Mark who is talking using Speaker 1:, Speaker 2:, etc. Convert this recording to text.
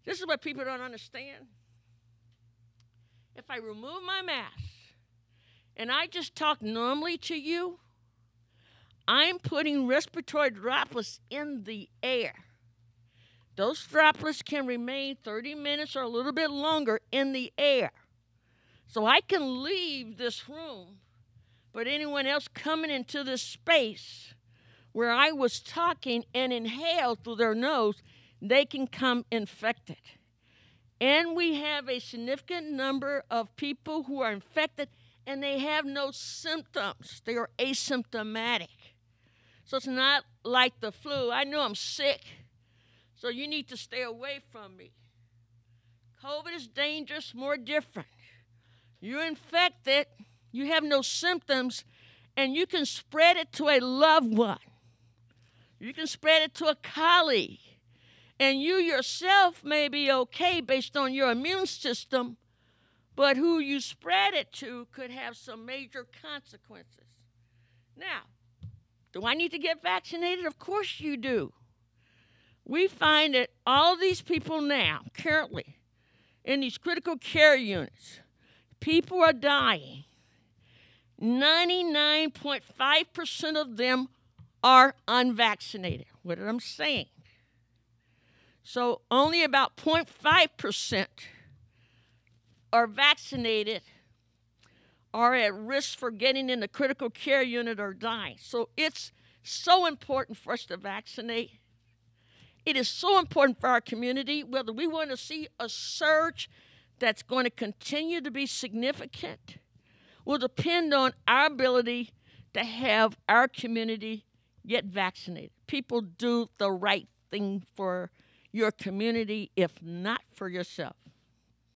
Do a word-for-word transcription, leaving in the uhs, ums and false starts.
Speaker 1: This is what people don't understand. If I remove my mask and I just talk normally to you, I'm putting respiratory droplets in the air. Those droplets can remain thirty minutes or a little bit longer in the air. So I can leave this room, but anyone else coming into this space where I was talking and inhale through their nose, they can come infected. And we have a significant number of people who are infected and they have no symptoms. They are asymptomatic. So it's not like the flu. I know I'm sick, so you need to stay away from me. COVID is dangerous, more different. You're infected, you have no symptoms, and you can spread it to a loved one. You can spread it to a colleague. And you yourself may be okay based on your immune system, but who you spread it to could have some major consequences. Now, do I need to get vaccinated? Of course you do. We find that all these people now, currently, in these critical care units, people are dying. ninety-nine point five percent of them are unvaccinated. What am I saying? So only about zero point five percent are vaccinated, are at risk for getting in the critical care unit or dying. So it's so important for us to vaccinate. It is so important for our community, whether we want to see a surge that's going to continue to be significant will depend on our ability to have our community get vaccinated. People do the right thing for your community, if not for yourself.